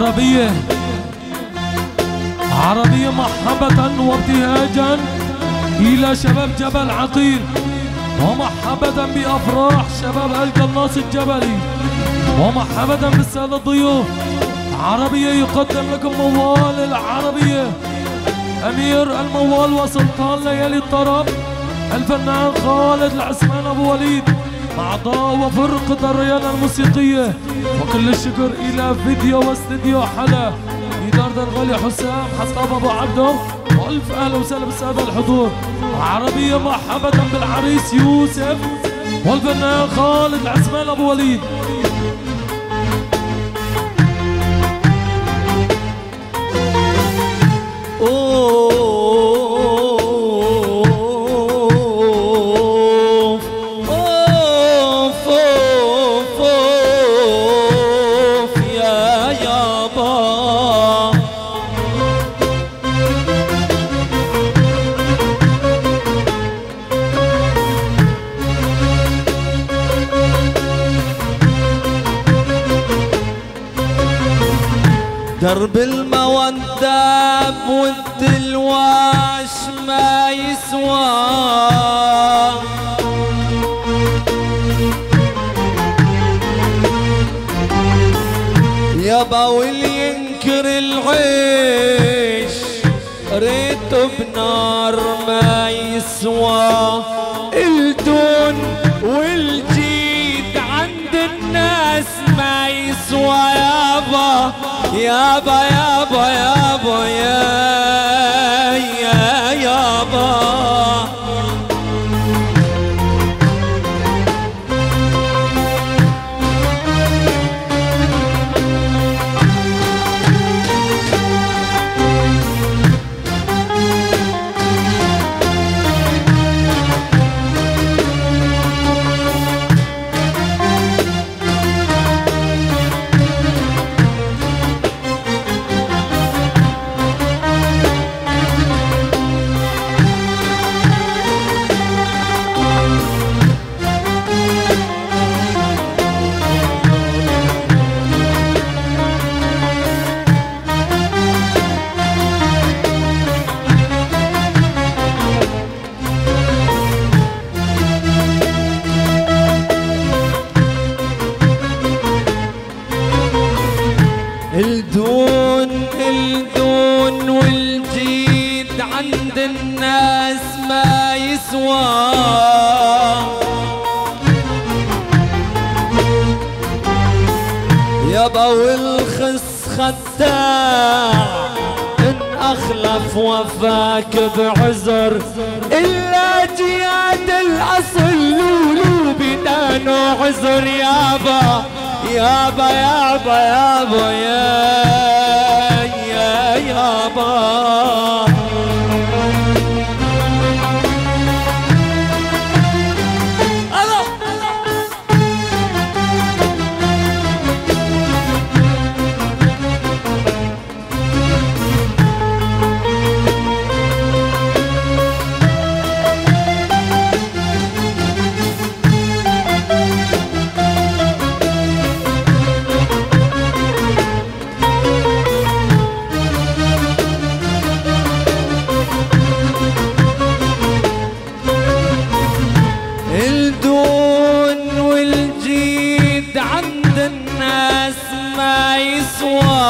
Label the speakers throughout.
Speaker 1: عربية عربية محبة وابتهاجا إلى شباب جبل عقيل، ومحبة بأفراح شباب القناص الجبلي، ومحبة بالسادة الضيوف. عربية يقدم لكم موال العربية أمير الموال وسلطان ليالي الطرب الفنان خالد العثمان أبو وليد، أعضاء وفرقة الريانة الموسيقية. وكل الشكر إلى فيديو واستديو حلا إدارة الغالي حسام حطاب أبو عبده، وألف أهلا وسهلا بالسادة الحضور. عربية مرحبا بالعريس يوسف والفنان خالد العثمان أبو وليد.
Speaker 2: درب المودة بود الواش ما يسوى، يابا واللي ينكر العيش ريته بنار ما يسوى. الدون والجيد عند الناس ما يسوى يابا يابا يابا يابا يا يابا. الدون والجيد عند الناس ما يسوى، يابا والخس خداع ان اخلف وفاك بعذر. الا جياد الاصل لولو بدانه عذر يابا يابا يابا يابا يا يابا. الدون والجيد عند الناس ما يسوى،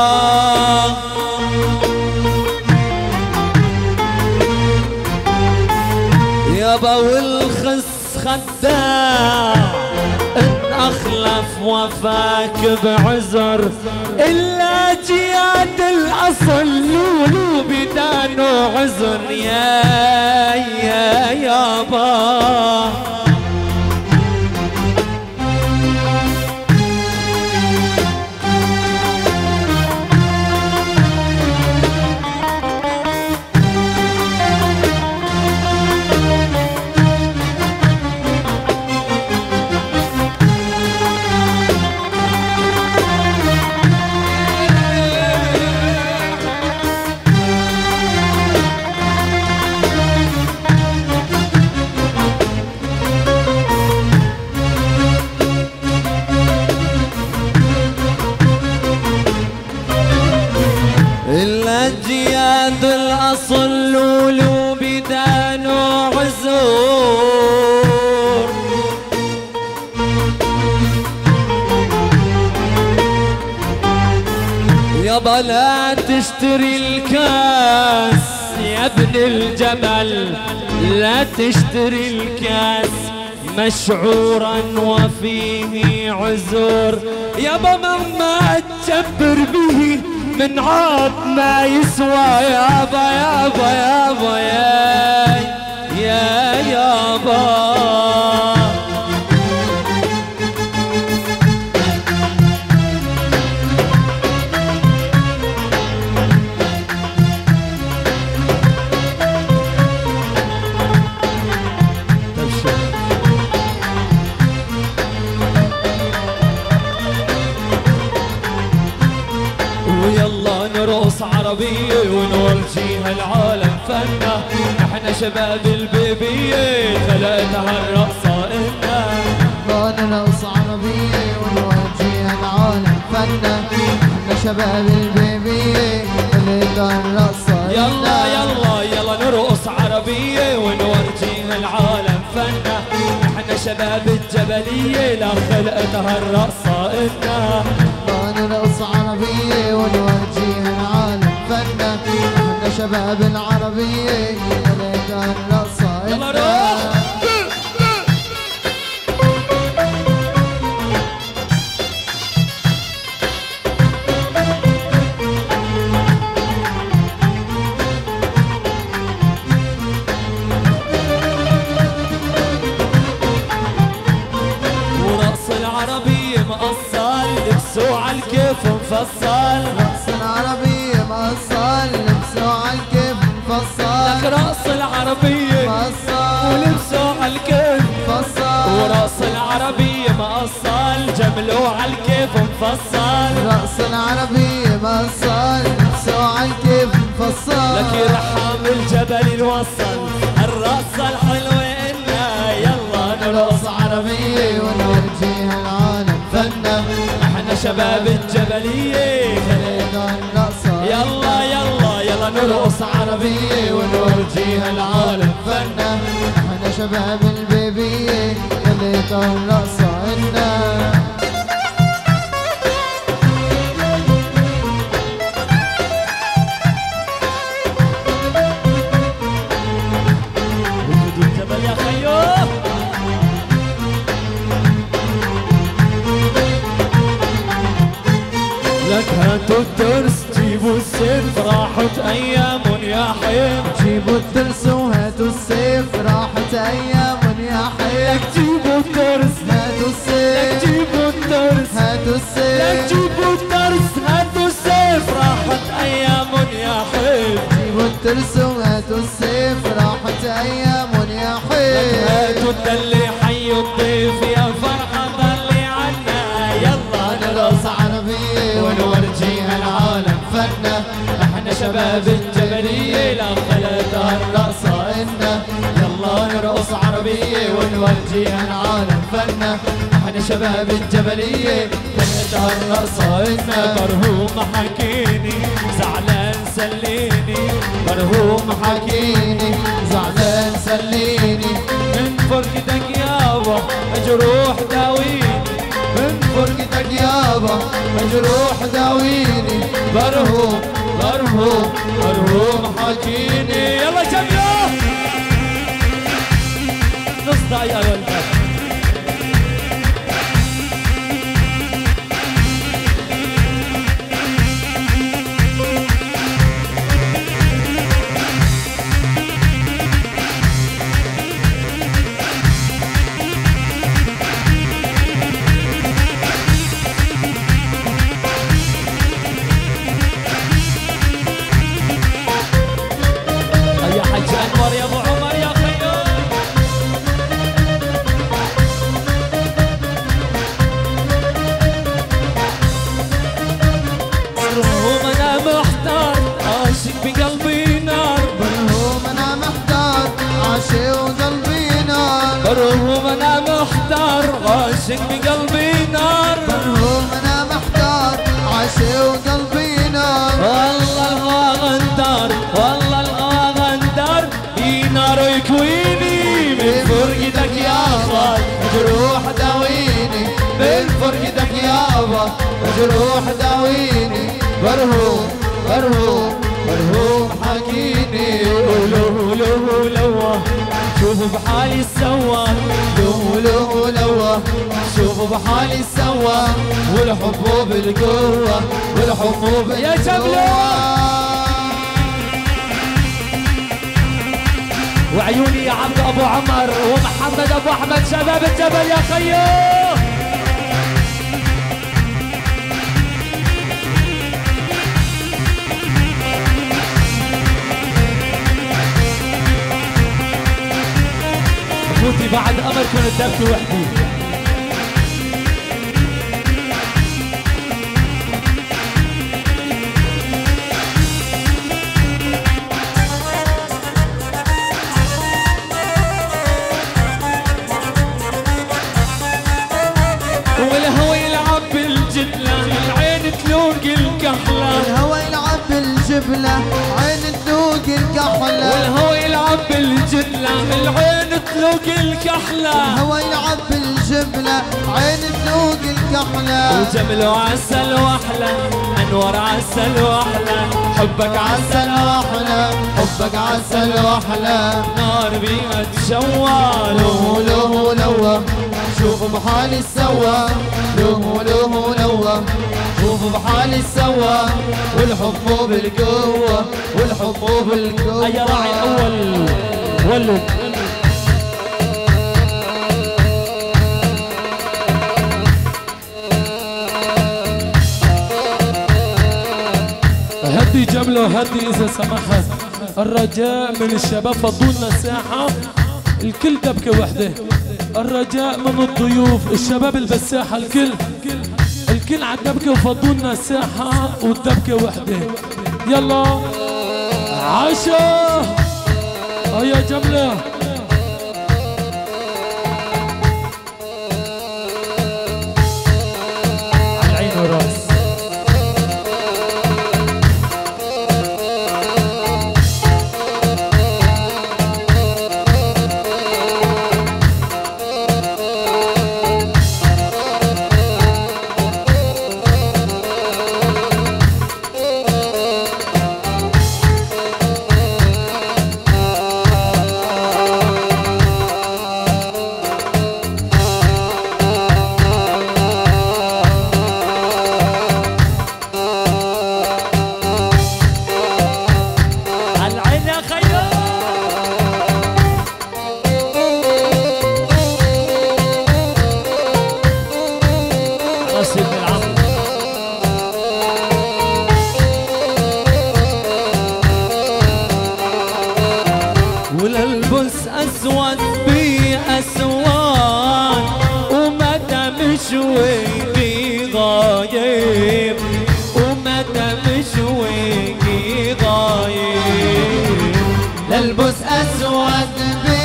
Speaker 2: يابا والخس خداع ان اخلف وفاك بعذر. الا جياد الاصل لولو بدانه عذر يا يابا. يابا لا تشتري الكاس يا ابن الجبل، لا تشتري الكاس مشعورا وفيه عذر. يابا مهما تجبر به من عاد ما يسوى. يابا يابا يابا يا يابا ويلا نرقص عربية ونورجيها العالم فنا. نحن شباب البيبية خلقتها الرقصة إلنا.
Speaker 3: يلا نرقص عربية ونورجيها العالم فنا. نحن شباب البيبية خلقتها الرقصة إلنا.
Speaker 2: يلا يلا يلا نرقص عربية ونورجيها العالم فنا. نحن شباب الجبلية لا خلقتها الرقصة إلنا.
Speaker 3: نرقص عربية ونورجيها العالم فنا. نحن شباب العربية خلقتها الرقصة
Speaker 2: يلا روح. ورقص العربية مقصل لبسوا عالكيف مفصل.
Speaker 3: رقص العربية مقصل لبسوا عالكيف مفصل.
Speaker 2: لك رقص العربية
Speaker 3: مقصل
Speaker 2: ولبسوا عالكيف
Speaker 3: مفصل.
Speaker 2: ورقص العربية مقصل جملوا عالكيف مفصل.
Speaker 3: رقص العربية مقصل لبسوا عالكيف مفصل.
Speaker 2: لك يرحم الجبل الوصل الرقصة الحلوة إلنا. يلا
Speaker 3: نرقص عربية ونورجيها العالم فنا.
Speaker 2: احنا شباب الجبلية
Speaker 3: خلقتها الرقصة.
Speaker 2: يلا يلا يلا نرقص
Speaker 3: عربية ونورجيها العالم فنا. نحن شباب البيبية خلقتها الرقصة إلنا.
Speaker 2: الجبل يا خيو. لك هاتوا الترس جيبوا السيف راحت ايام يا حيم.
Speaker 3: جيبوا الترس وهاتوا السيف راحت ايام يا حي.
Speaker 2: لك جيبوا الترس
Speaker 3: هاتوا
Speaker 2: لك
Speaker 3: السيف
Speaker 2: جيبوا الترس
Speaker 3: هاتوا
Speaker 2: لك
Speaker 3: السيف.
Speaker 2: جيبوا الترس هاتوا السيف راحت ايام يا حيم.
Speaker 3: جيبوا الترس وهاتوا السيف راحت ايام يا حي.
Speaker 2: هاتوا الدلي حي الضيف يا فرحة ضلي عنا. يلا
Speaker 3: نرقص عربية ونورجيها العالم فنا.
Speaker 2: احنا شباب الجبلية لا خلقتها الرقصة
Speaker 3: إنا.
Speaker 2: يلا نرقص عربية
Speaker 3: ونورجيها العالم فنا.
Speaker 2: احنا شباب الجبلية خلقتها الرقصة إنا. مرهوم حكيني زعلان سليني. مرهوم
Speaker 3: حكيني زعلان سليني.
Speaker 2: من فرقتك يابا مجروح داويني.
Speaker 3: من فرقتك يابا مجروح داويني. مرهوم مرهوم مرهوم حكيني.
Speaker 2: يلا جميع نص دقيقة يا ولد. يا حج انور يا ابو عمر يا خيو. مرهوم انا محتار عاشق بقلبي نار.
Speaker 3: مرهوم انا محتار عاشق وقلبي نار.
Speaker 2: مرهوم انا محتار عاشق بقلبي نار.
Speaker 3: مرهوم انا محتار عاشق وقلبي نار.
Speaker 2: والله الهوى غندار والله الهوى غندار. نار يكويني من فرقتك يابا
Speaker 3: مجروح داويني. من فرقتك يابا مجروح داويني. برهوم برهوم برهوم حكيني
Speaker 2: ولو لو لو شوف بحالي سوا
Speaker 3: لو لو لو شوف بحالي سوا والحب بالقوة والحب
Speaker 2: يا جبلة وعيوني يا عبد ابو عمر ومحمد ابو احمد شباب الجبل يا خيو فوتي بعد امر كنت تبكي وحدي والهوى يلعب بالجبلة العين تلوق الكحلة
Speaker 3: الهوى يلعب بالجبلة عين تذوق الكحلة
Speaker 2: والهوى يلعب بالجبلة العين تلوق الكحلة
Speaker 3: الهوى يلعب بالجبلة عين تذوق الكحلة
Speaker 2: وجمله عسل واحلى انور عسل واحلى حبك عسل
Speaker 3: واحلى حبك عسل واحلى
Speaker 2: نار بيها تشوال
Speaker 3: لو لو لو شوف بحالي سوا لو لو لو شوف بحالي سوا والحب بالقوة والحب بالقوة
Speaker 2: يا راعي الاول ولد
Speaker 1: هدي جبله هدي إذا سمحت. الرجاء من الشباب فضولنا الساحة الكل دبكة وحدة. الرجاء من الضيوف الشباب اللي بالساحة الكل على الدبكة وفضولنا الساحة والدبكة وحدة. يلا عشا يا جملة
Speaker 2: على العين والراس. والالبس اسود باسوان ومتى مشوي غايب ومتى مشوي غايب
Speaker 3: للبس اسود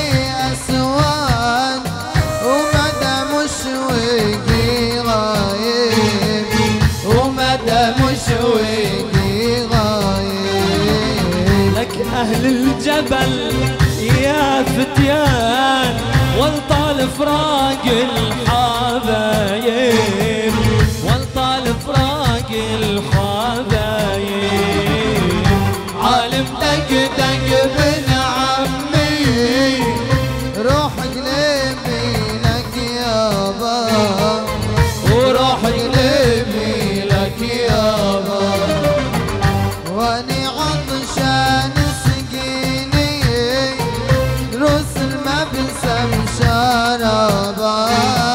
Speaker 3: باسوان ومدى مشوقي غايب ومدى مشوقي غايب
Speaker 2: لك اهل الجبل يا فتيان والطال فراق الحبايب والطال فراق الحبايب
Speaker 3: عالم دق دق بن عمي روح قلبي لك يابا وروح قلبي لك يابا واني عطشان سقيني روس ما بلسم شرابا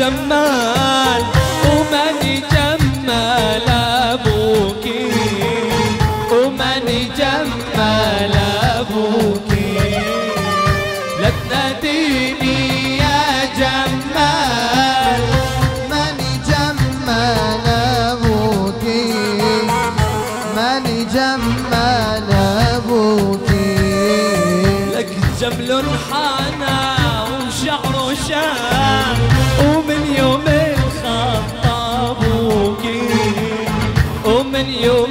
Speaker 2: جمال ومن جمال أبوكي ومن جمال أبوكي لا تناديني يا جمال
Speaker 3: من جمال أبوكي من جمال أبوكي
Speaker 2: لك جمل حانا وشعره شان ومن يوم الخطابوكي ومن يوم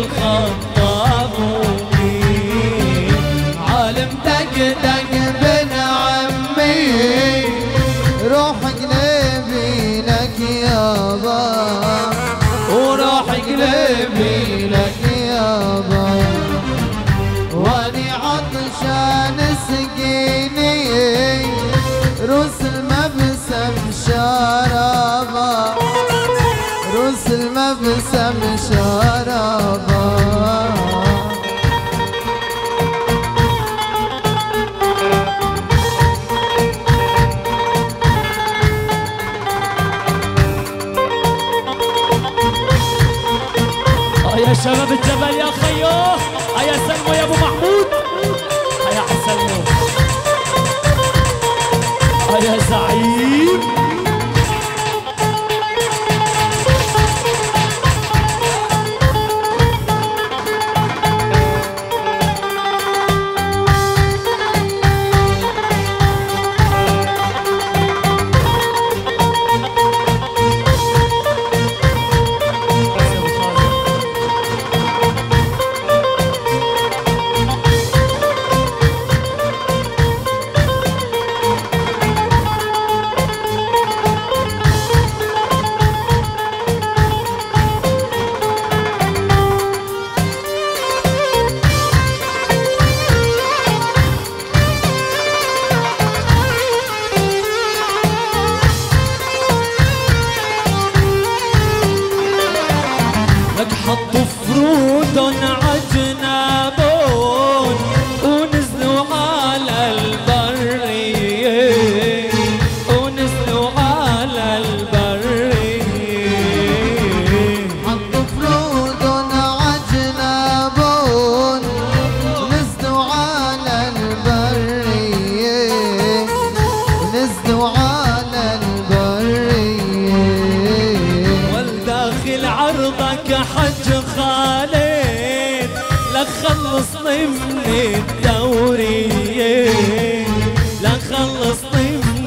Speaker 2: الخطابوكي عالم دق
Speaker 3: بن عمي روح قلبي لك يابا
Speaker 2: وروح قلبي
Speaker 3: لك يابا واني عطشان سقيني روس المبسم شرابا روس المبسم شرابا
Speaker 2: يا شباب الجبل يا خيو هيا سلموا يا ابو محمود هيا حسلموا هيا زعيم حطوا فرود عجنابون ونزلوا على البرية ونزلوا على البرية
Speaker 3: حطوا فرود عجنابون نزلوا على البرية نزلوا على البرية
Speaker 2: والداخل عرضك حج خالد لا خلصني من الدورية لا خلصني من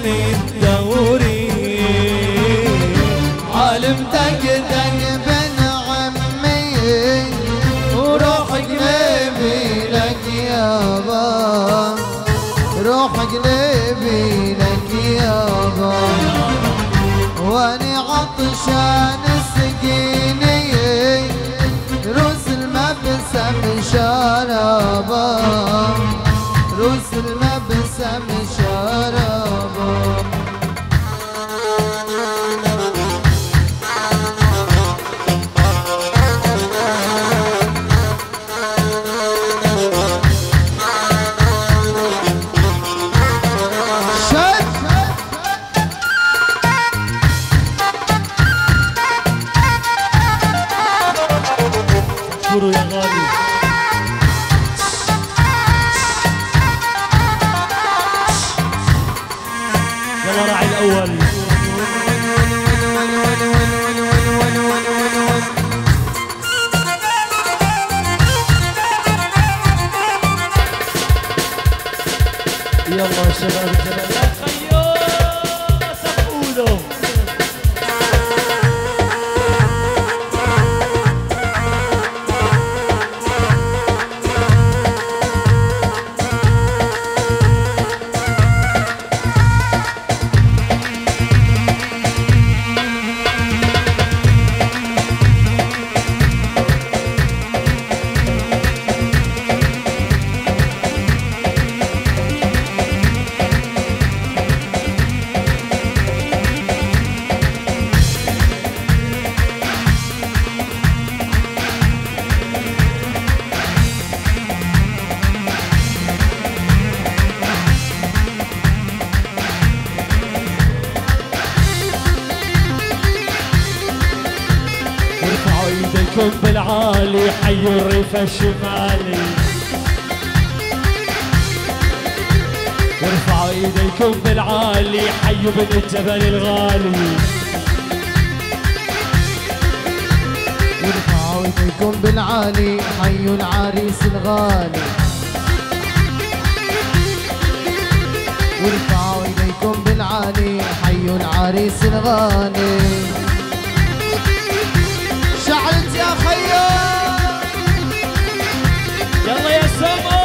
Speaker 2: الدورية عالم دق
Speaker 3: بن عمي وروح قلبي لك يابا روح قلبي لك يابا واني عطشان سقيني روس المبسم شرابا روس المبسم شرابا
Speaker 2: شكروا يا غالي يلا راعي الأول يلا شباب الجبل يا خيو سقولوا بالعالي حي الريف الشمالي وارفعوا ايديكم بالعالي حي بن الجبل الغالي
Speaker 3: وارفعوا ايديكم بالعالي حي العريس الغالي وارفعوا ايديكم بالعالي حي العريس الغالي شعلت يا خيال
Speaker 2: يلا يا سمو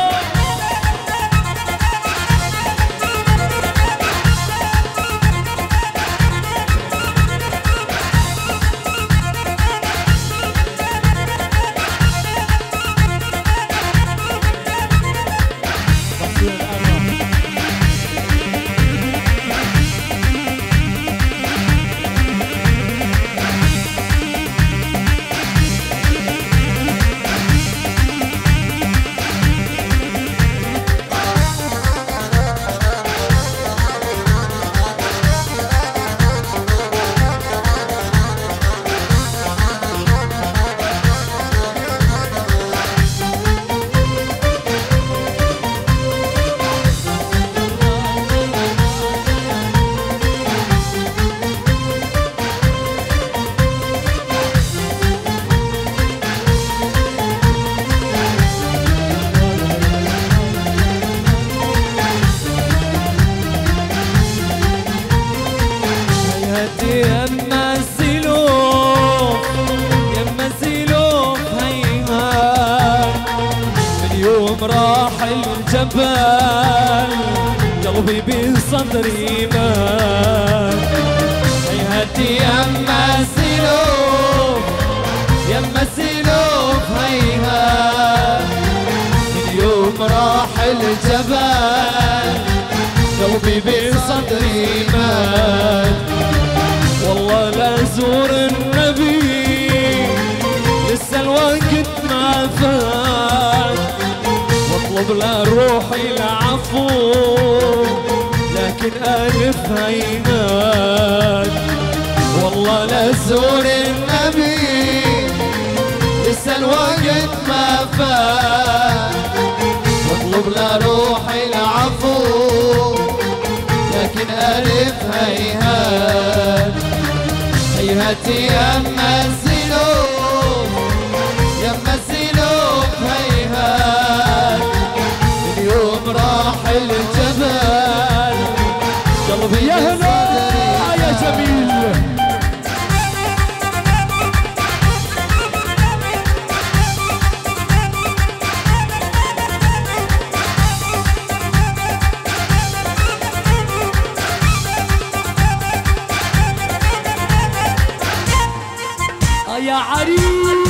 Speaker 2: يما السلوف يما السلوف هيهات اليوم راح الجبل قلبي بصدري مات هيهاتي يما السلوف يما السلوف هيهات اليوم راح الجبل قلبي بصدري مات والله لا زور النبي لسه الوقت ما فات واطلب لروحي العفو لكن ألف هينات والله لا زور النبي لسه الوقت ما فات واطلب لروحي العفو لكن ألف هيهات هيهاتي يما السلوف يما السلوف هيهات اليوم راح الجبل قلبي يا هلا يا جميل يا عريس